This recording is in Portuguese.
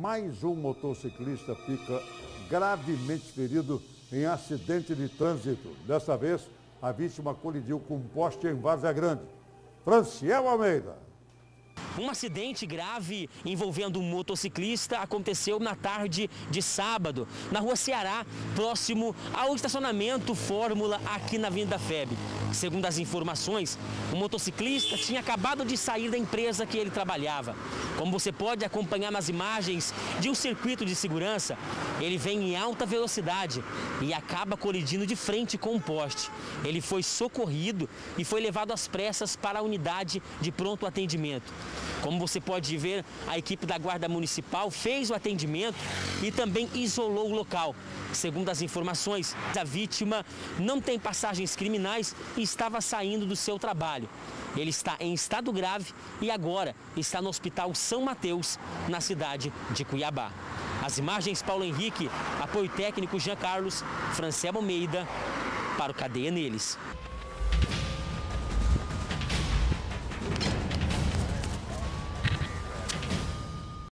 mais um motociclista fica gravemente ferido em acidente de trânsito. Desta vez, a vítima colidiu com um poste em Várzea Grande. Franciel Almeida. Um acidente grave envolvendo um motociclista aconteceu na tarde de sábado, na rua Ceará, próximo ao estacionamento Fórmula, aqui na Avenida FEB. Segundo as informações, o motociclista tinha acabado de sair da empresa que ele trabalhava. Como você pode acompanhar nas imagens de um circuito de segurança, ele vem em alta velocidade e acaba colidindo de frente com um poste. Ele foi socorrido e foi levado às pressas para a unidade de pronto atendimento. Como você pode ver, a equipe da Guarda Municipal fez o atendimento e também isolou o local. Segundo as informações, a vítima não tem passagens criminais e estava saindo do seu trabalho. Ele está em estado grave e agora está no Hospital São Mateus, na cidade de Cuiabá. As imagens, Paulo Henrique, apoio técnico Jean Carlos, Franciel Almeida, para o Cadeia Neles.